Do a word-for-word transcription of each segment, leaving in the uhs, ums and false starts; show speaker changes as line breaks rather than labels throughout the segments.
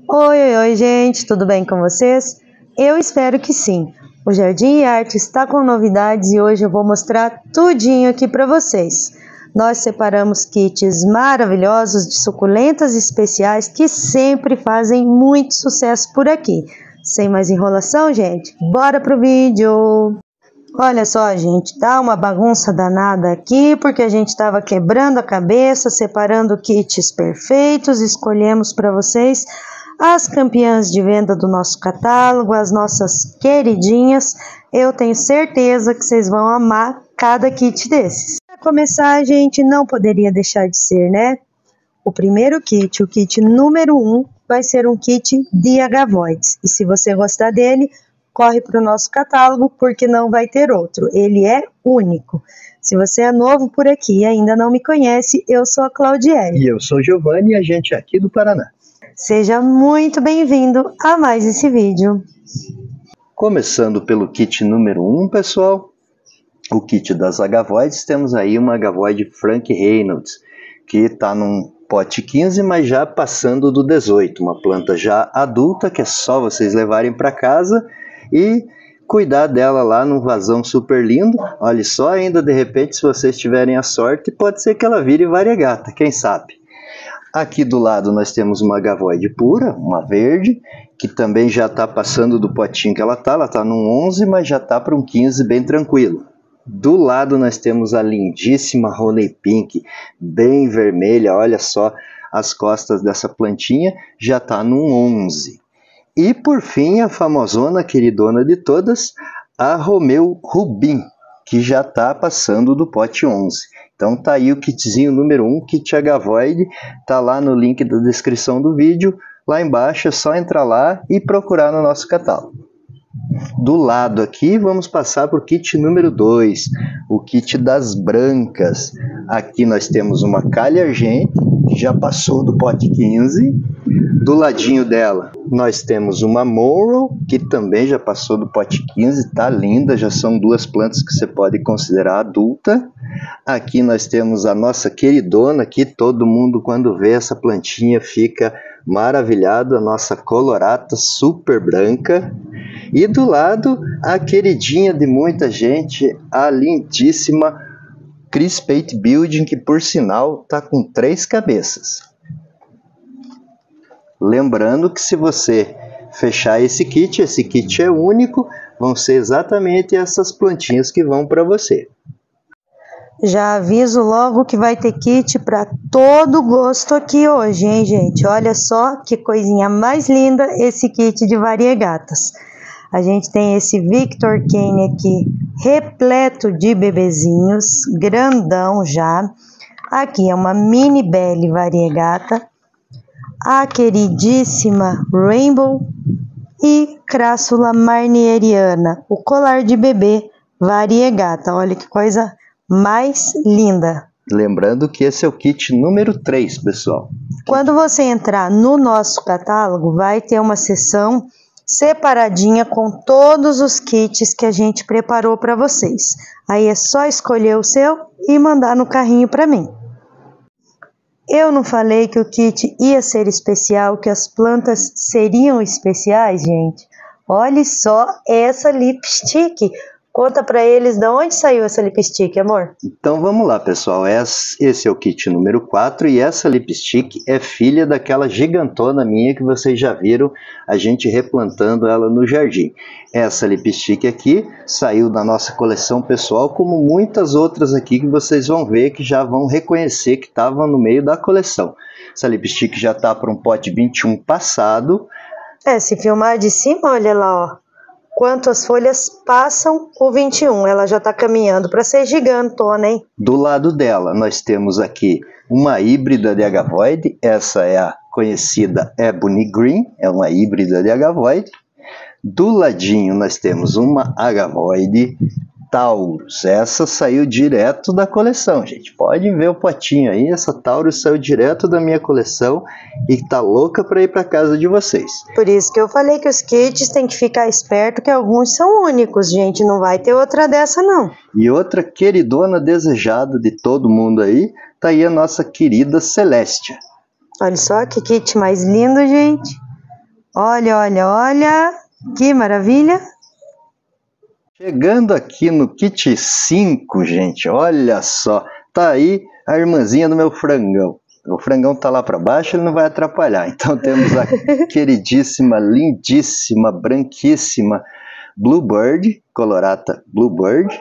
Oi, oi, oi, gente, tudo bem com vocês? Eu espero que sim. O Jardim e Arte está com novidades e hoje eu vou mostrar tudinho aqui para vocês. Nós separamos kits maravilhosos de suculentas especiais que sempre fazem muito sucesso por aqui. Sem mais enrolação, gente, bora pro vídeo! Olha só, gente, tá uma bagunça danada aqui, porque a gente estava quebrando a cabeça, separando kits perfeitos, escolhemos para vocês as campeãs de venda do nosso catálogo, as nossas queridinhas. Eu tenho certeza que vocês vão amar cada kit desses. Para começar, a gente não poderia deixar de ser, né? O primeiro kit, o kit número um, vai ser um kit de Agavoides. E se você gostar dele, corre para o nosso catálogo, porque não vai ter outro. Ele é único. Se você é novo por aqui e ainda não me conhece, eu sou a Claudiele.
E eu sou Giovanni e a gente é aqui do Paraná.
Seja muito bem-vindo a mais esse vídeo.
Começando pelo kit número um, pessoal. O kit das Agavoides. Temos aí uma Agavoide Frank Reynolds, que está num pote quinze, mas já passando do dezoito. Uma planta já adulta, que é só vocês levarem para casa e cuidar dela lá num vasão super lindo. Olha só, ainda de repente, se vocês tiverem a sorte, pode ser que ela vire variegata, quem sabe. Aqui do lado nós temos uma Agavoide pura, uma verde, que também já está passando do potinho que ela está. Ela está num onze, mas já está para um quinze bem tranquilo. Do lado nós temos a lindíssima Honey Pink, bem vermelha. Olha só as costas dessa plantinha, já está num onze. E por fim, a famosona, queridona de todas, a Romeu Rubim, que já está passando do pote onze. Então tá aí o kitzinho número um, kit Agavoide, tá lá no link da descrição do vídeo. Lá embaixo é só entrar lá e procurar no nosso catálogo. Do lado aqui vamos passar para o kit número dois, o kit das brancas. Aqui nós temos uma Calha Argente, que já passou do pote quinze. Do ladinho dela nós temos uma Monroe, que também já passou do pote quinze, tá linda, já são duas plantas que você pode considerar adulta. Aqui nós temos a nossa queridona, que todo mundo quando vê essa plantinha fica maravilhado, a nossa Colorata super branca. E do lado a queridinha de muita gente, a lindíssima Crispate Building, que por sinal tá com três cabeças. Lembrando que se você fechar esse kit, esse kit é único, vão ser exatamente essas plantinhas que vão para você.
Já aviso logo que vai ter kit para todo gosto aqui hoje, hein, gente? Olha só que coisinha mais linda esse kit de variegatas. A gente tem esse Victor Kane aqui, repleto de bebezinhos, grandão já. Aqui é uma mini Belle variegata. A queridíssima Rainbow e Crassula marnieriana, o colar de bebê variegata. Olha que coisa mais linda.
Lembrando que esse é o kit número três, pessoal.
Quando você entrar no nosso catálogo, vai ter uma seção separadinha com todos os kits que a gente preparou para vocês. Aí é só escolher o seu e mandar no carrinho para mim. Eu não falei que o kit ia ser especial, que as plantas seriam especiais, gente? Olha só essa lipstick. Conta pra eles de onde saiu essa lipstick, amor.
Então vamos lá, pessoal. Esse é o kit número quatro e essa lipstick é filha daquela gigantona minha que vocês já viram a gente replantando ela no jardim. Essa lipstick aqui saiu da nossa coleção pessoal, como muitas outras aqui que vocês vão ver, que já vão reconhecer que estavam no meio da coleção. Essa lipstick já está para um pote vinte e um passado.
É, se filmar de cima, olha lá, ó. Quanto as folhas passam o vinte e um, ela já está caminhando para ser gigantona, hein?
Do lado dela nós temos aqui uma híbrida de Agavoide, essa é a conhecida Ebony Green, é uma híbrida de Agavoide. Do ladinho nós temos uma Agavoide Taurus, essa saiu direto da coleção, gente. Pode ver o potinho aí, essa Taurus saiu direto da minha coleção e tá louca para ir para casa de vocês.
Por isso que eu falei que os kits tem que ficar esperto, que alguns são únicos, gente, não vai ter outra dessa não.
E outra queridona desejada de todo mundo aí, tá aí a nossa querida Celestia.
Olha só que kit mais lindo, gente. Olha, olha, olha, que maravilha!
Chegando aqui no kit cinco, gente, olha só, tá aí a irmãzinha do meu frangão. O frangão tá lá para baixo, ele não vai atrapalhar. Então temos a queridíssima, lindíssima, branquíssima Bluebird, colorata Bluebird.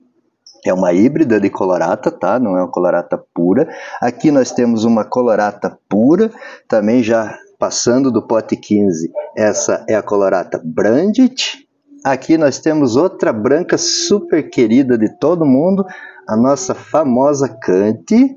É uma híbrida de colorata, tá? Não é uma colorata pura. Aqui nós temos uma colorata pura, também já passando do pote quinze. Essa é a colorata Brandit. Aqui nós temos outra branca super querida de todo mundo, a nossa famosa Cante.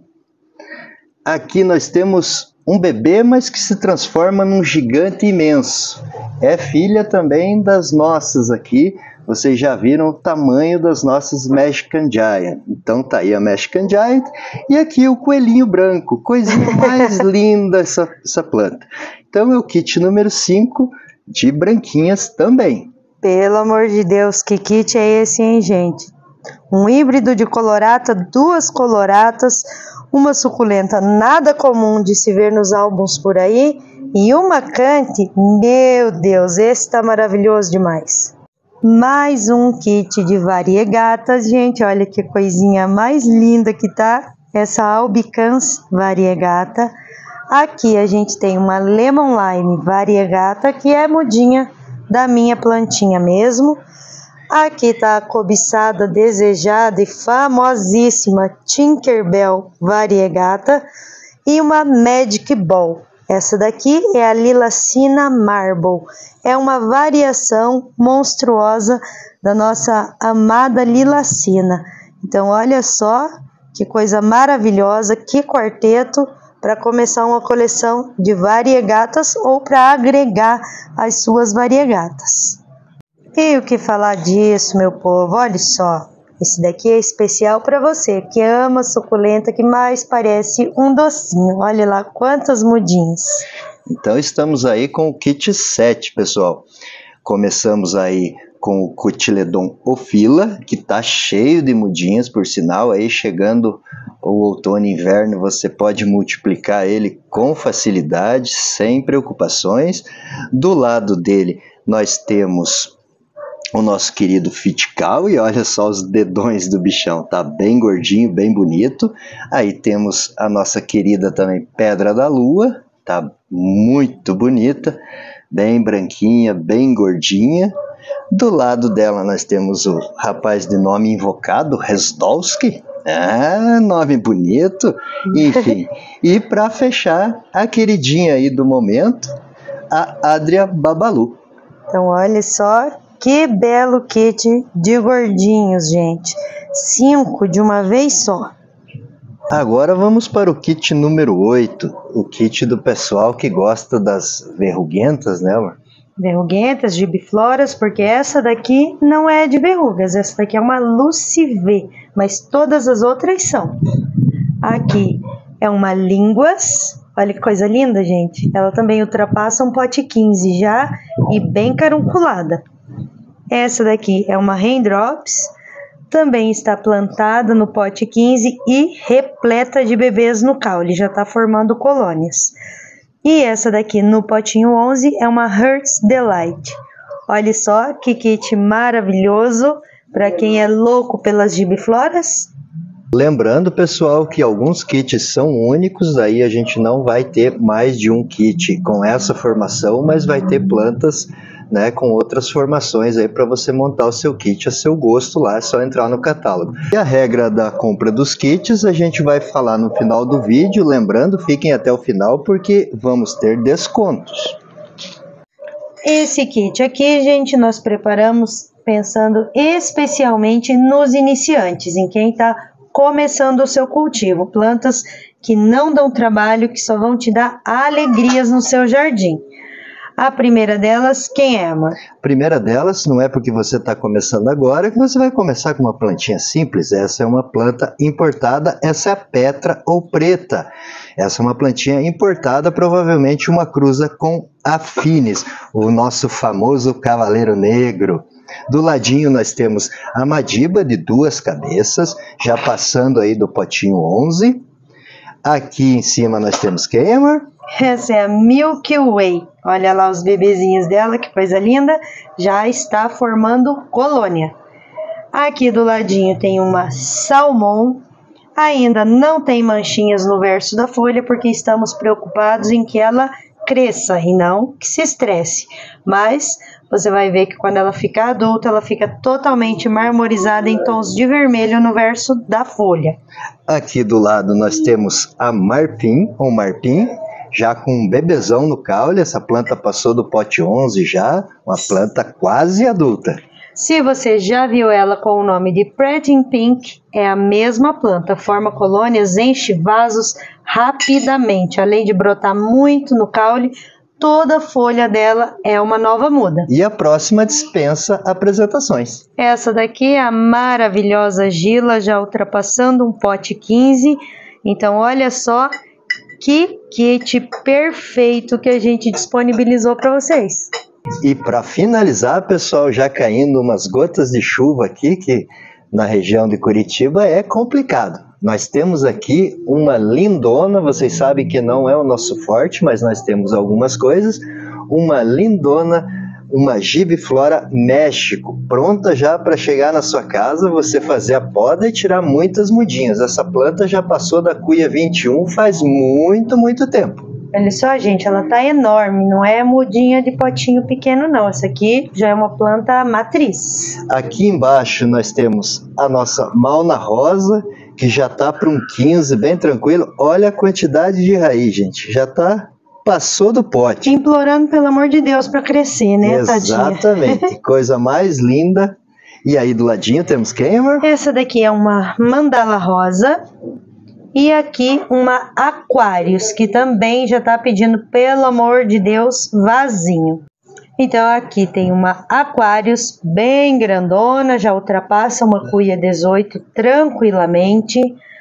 Aqui nós temos um bebê, mas que se transforma num gigante imenso. É filha também das nossas aqui. Vocês já viram o tamanho das nossas Mexican Giant. Então tá aí a Mexican Giant. E aqui o coelhinho branco. Coisinha mais linda essa, essa planta. Então é o kit número cinco de branquinhas também.
Pelo amor de Deus, que kit é esse, hein, gente? Um híbrido de colorata, duas coloratas, uma suculenta nada comum de se ver nos álbuns por aí e uma Cante. Meu Deus, esse tá maravilhoso demais. Mais um kit de variegatas, gente, olha que coisinha mais linda que tá essa Albicans variegata. Aqui a gente tem uma Lemon Lime variegata, que é mudinha da minha plantinha mesmo. Aqui tá a cobiçada, desejada e famosíssima Tinkerbell variegata e uma Magic Ball. Essa daqui é a Lilacina Marble. É uma variação monstruosa da nossa amada Lilacina. Então olha só que coisa maravilhosa, que quarteto para começar uma coleção de variegatas ou para agregar as suas variegatas. E o que falar disso, meu povo? Olha só, esse daqui é especial para você que ama suculenta, que mais parece um docinho. Olha lá quantas mudinhas.
Então estamos aí com o kit sete, pessoal. Começamos aí com o Cotyledon Ophylla, que tá cheio de mudinhas, por sinal, aí chegando o outono e inverno, você pode multiplicar ele com facilidade, sem preocupações. Do lado dele nós temos o nosso querido Fitcal, e olha só os dedões do bichão, tá bem gordinho, bem bonito. Aí temos a nossa querida também Pedra da Lua, tá muito bonita, bem branquinha, bem gordinha. Do lado dela nós temos o rapaz de nome invocado, Resdolski. Ah, nome bonito, enfim. E para fechar, a queridinha aí do momento, a Adria Babalu.
Então olha só que belo kit de gordinhos, gente. Cinco de uma vez só.
Agora vamos para o kit número oito, o kit do pessoal que gosta das verruguentas, né, amor?
Verruguentas, gibifloras, porque essa daqui não é de verrugas, essa daqui é uma Lucivé, mas todas as outras são. Aqui é uma Línguas, olha que coisa linda, gente. Ela também ultrapassa um pote quinze já e bem carunculada. Essa daqui é uma Raindrops, também está plantada no pote quinze e repleta de bebês no caule, já está formando colônias. E essa daqui no potinho onze é uma Heart's Delight. Olha só que kit maravilhoso para quem é louco pelas gibifloras.
Lembrando, pessoal, que alguns kits são únicos, aí a gente não vai ter mais de um kit com essa formação, mas vai ter plantas, né, com outras formações aí para você montar o seu kit a seu gosto lá, é só entrar no catálogo. E a regra da compra dos kits a gente vai falar no final do vídeo, lembrando, fiquem até o final porque vamos ter descontos.
Esse kit aqui, gente, nós preparamos pensando especialmente nos iniciantes, em quem está começando o seu cultivo, plantas que não dão trabalho, que só vão te dar alegrias no seu jardim. A primeira delas, quem é, amor?
A primeira delas, não é porque você está começando agora que você vai começar com uma plantinha simples. Essa é uma planta importada, essa é a Petra ou Preta. Essa é uma plantinha importada, provavelmente uma cruza com a Finis, o nosso famoso Cavaleiro Negro. Do ladinho nós temos a Madiba de duas cabeças, já passando aí do potinho onze. Aqui em cima nós temos quem, amor?
Essa é a Milky Way. Olha lá os bebezinhos dela, que coisa linda. Já está formando colônia. Aqui do ladinho tem uma Salmon. Ainda não tem manchinhas no verso da folha, porque estamos preocupados em que ela cresça e não que se estresse. Mas você vai ver que quando ela ficar adulta, ela fica totalmente marmorizada em tons de vermelho no verso da folha.
Aqui do lado nós temos a Marpim, ou Marpim, já com um bebezão no caule. Essa planta passou do pote onze já, uma planta quase adulta.
Se você já viu ela com o nome de Pretty Pink, é a mesma planta, forma colônias, enche vasos rapidamente. Além de brotar muito no caule, toda a folha dela é uma nova muda.
E a próxima dispensa apresentações.
Essa daqui é a maravilhosa Gila, já ultrapassando um pote quinze. Então olha só que kit perfeito que a gente disponibilizou para vocês.
E para finalizar, pessoal, já caindo umas gotas de chuva aqui, que na região de Curitiba é complicado. Nós temos aqui uma lindona, vocês sabem que não é o nosso forte, mas nós temos algumas coisas. Uma lindona, uma Gibiflora México, pronta já para chegar na sua casa, você fazer a poda e tirar muitas mudinhas. Essa planta já passou da cuia vinte e um faz muito, muito tempo.
Olha só, gente, ela tá enorme, não é mudinha de potinho pequeno não, essa aqui já é uma planta matriz.
Aqui embaixo nós temos a nossa Mauna Rosa, que já tá para um quinze, bem tranquilo. Olha a quantidade de raiz, gente, já tá, passou do pote.
Implorando pelo amor de Deus para crescer, né,
Exatamente,
tadinha?
coisa mais linda. E aí do ladinho temos quem, amor?
Essa daqui é uma Mandala Rosa. E aqui uma Aquarius, que também já está pedindo, pelo amor de Deus, vasinho. Então aqui tem uma Aquarius bem grandona, já ultrapassa uma cuia dezoito tranquilamente.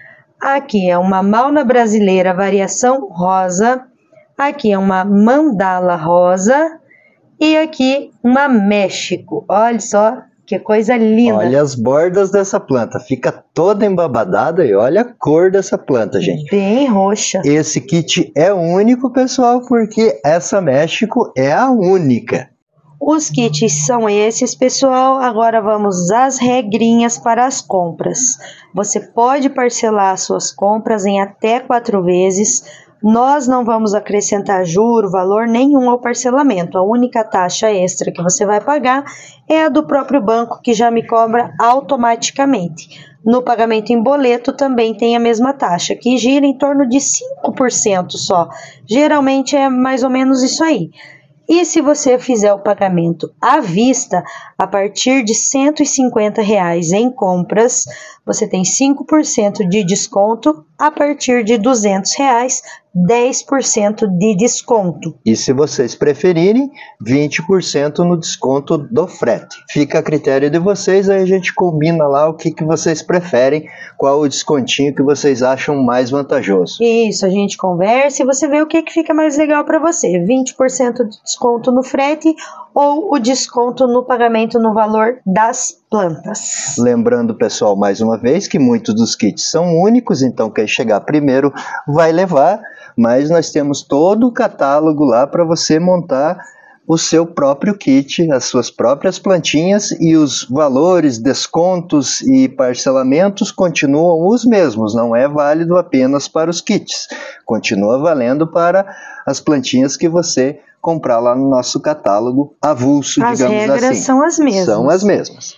Aqui é uma Mauna brasileira variação rosa. Aqui é uma Mandala rosa. E aqui uma México. Olha só que coisa linda.
Olha as bordas dessa planta, fica toda embabadada e olha a cor dessa planta, gente.
Bem roxa.
Esse kit é único, pessoal, porque essa México é a única.
Os kits são esses, pessoal. Agora vamos às regrinhas para as compras. Você pode parcelar suas compras em até quatro vezes. Nós não vamos acrescentar juro, valor nenhum ao parcelamento. A única taxa extra que você vai pagar é a do próprio banco, que já me cobra automaticamente. No pagamento em boleto também tem a mesma taxa, que gira em torno de cinco por cento só. Geralmente é mais ou menos isso aí. E se você fizer o pagamento à vista, a partir de cento e cinquenta reais em compras, você tem cinco por cento de desconto. A partir de duzentos reais, dez por cento de desconto.
E se vocês preferirem, vinte por cento no desconto do frete. Fica a critério de vocês, aí a gente combina lá o que, que vocês preferem, qual o descontinho que vocês acham mais vantajoso.
Isso, a gente conversa e você vê o que, que fica mais legal para você. vinte por cento de desconto no frete ou o desconto no pagamento no valor das plantas.
Lembrando, pessoal, mais uma vez, que muitos dos kits são únicos, então quem chegar primeiro vai levar, mas nós temos todo o catálogo lá para você montar o seu próprio kit, as suas próprias plantinhas, e os valores, descontos e parcelamentos continuam os mesmos, não é válido apenas para os kits, continua valendo para as plantinhas que você comprar lá no nosso catálogo avulso,
as
digamos assim. As regras
são as mesmas.
São as mesmas.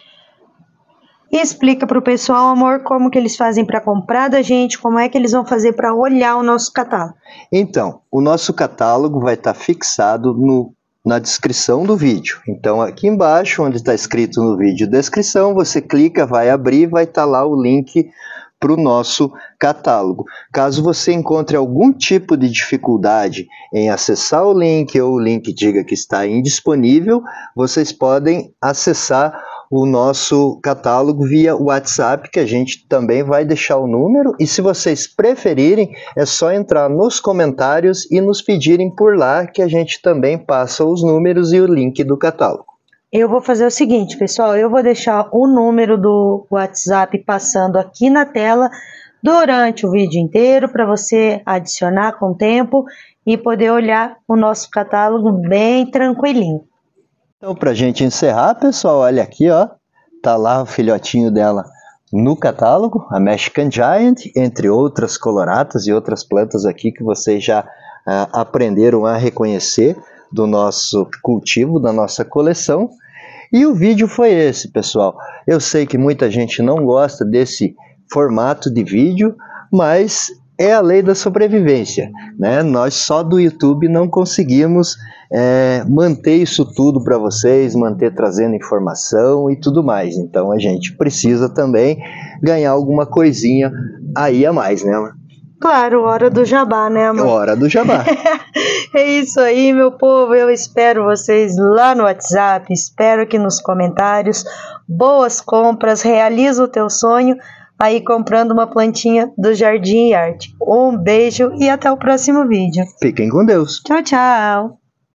E explica para o pessoal, amor, como que eles fazem para comprar da gente, como é que eles vão fazer para olhar o nosso catálogo.
Então, o nosso catálogo vai estar fixado no, na descrição do vídeo. Então, aqui embaixo, onde está escrito no vídeo descrição, você clica, vai abrir, vai estar lá o link para o nosso catálogo. Caso você encontre algum tipo de dificuldade em acessar o link, ou o link diga que está indisponível, vocês podem acessar o nosso catálogo via WhatsApp, que a gente também vai deixar o número, e se vocês preferirem, é só entrar nos comentários e nos pedirem por lá, que a gente também passa os números e o link do catálogo.
Eu vou fazer o seguinte, pessoal, eu vou deixar o número do WhatsApp passando aqui na tela durante o vídeo inteiro, para você adicionar com o tempo e poder olhar o nosso catálogo bem tranquilinho.
Então, para a gente encerrar, pessoal, olha aqui, ó, tá lá o filhotinho dela no catálogo, a Mexican Giant, entre outras coloratas e outras plantas aqui que vocês já uh, aprenderam a reconhecer do nosso cultivo, da nossa coleção. E o vídeo foi esse, pessoal. Eu sei que muita gente não gosta desse formato de vídeo, mas é a lei da sobrevivência, né? Nós só do YouTube não conseguimos é, manter isso tudo para vocês, manter trazendo informação e tudo mais. Então a gente precisa também ganhar alguma coisinha aí a mais, né, amor?
Claro, hora do jabá, né, amor?
Hora do jabá.
É isso aí, meu povo. Eu espero vocês lá no WhatsApp, espero aqui nos comentários. Boas compras, realiza o teu sonho aí comprando uma plantinha do Jardim e Arte. Um beijo e até o próximo vídeo.
Fiquem com Deus.
Tchau, tchau.